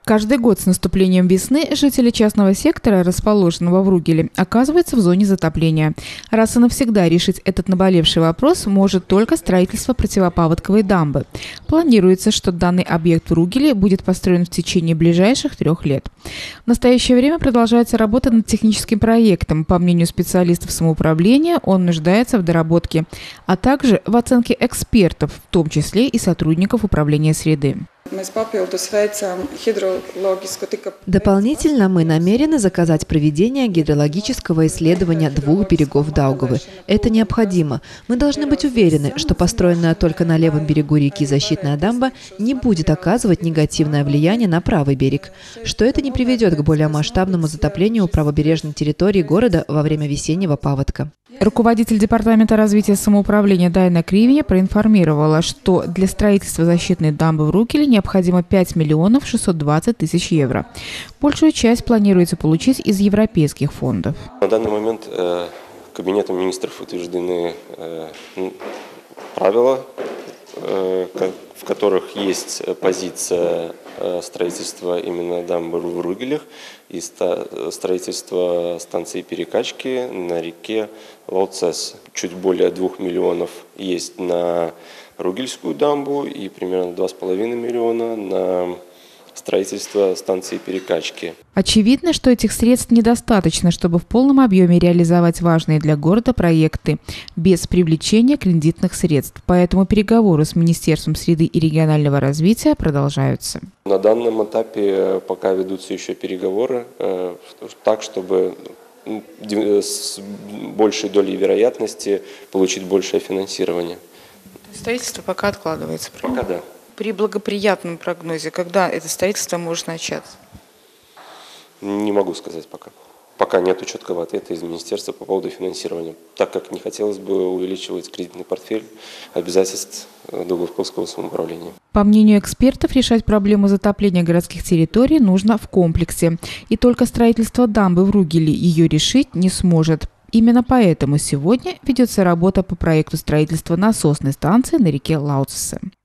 Каждый год с наступлением весны жители частного сектора, расположенного в Ругеле, оказываются в зоне затопления. Раз и навсегда решить этот наболевший вопрос может только строительство противопаводковой дамбы. Планируется, что данный объект в Ругеле будет построен в течение ближайших 3 лет. В настоящее время продолжается работа над техническим проектом. По мнению специалистов самоуправления, он нуждается в доработке, а также в оценке экспертов, в том числе и сотрудников управления среды. Дополнительно мы намерены заказать проведение гидрологического исследования 2 берегов Даугавы. Это необходимо. Мы должны быть уверены, что построенная только на левом берегу реки защитная дамба не будет оказывать негативное влияние на правый берег, что это не приведет к более масштабному затоплению правобережной территории города во время весеннего паводка. Руководитель Департамента развития самоуправления Дайна Кривиня проинформировала, что для строительства защитной дамбы в Ругеле необходимо 5 миллионов 620 тысяч евро. Большую часть планируется получить из европейских фондов. На данный момент Кабинетом министров утверждены правила, в которых есть позиция строительства именно дамбы в Ругелях и строительства станции перекачки на реке Лауцес. Чуть более 2 миллионов есть на Ругельскую дамбу и примерно 2,5 миллиона на строительство станции перекачки. Очевидно, что этих средств недостаточно, чтобы в полном объеме реализовать важные для города проекты без привлечения кредитных средств. Поэтому переговоры с Министерством среды и регионального развития продолжаются. На данном этапе пока ведутся еще переговоры, так, чтобы с большей долей вероятности получить большее финансирование. Строительство пока откладывается. Пока да. При благоприятном прогнозе, когда это строительство может начаться? Не могу сказать пока. Пока нет четкого ответа из министерства по поводу финансирования, так как не хотелось бы увеличивать кредитный портфель обязательств Даугавпилского самоуправления. По мнению экспертов, решать проблему затопления городских территорий нужно в комплексе. И только строительство дамбы в Ругеле ее решить не сможет. Именно поэтому сегодня ведется работа по проекту строительства насосной станции на реке Лауцесе.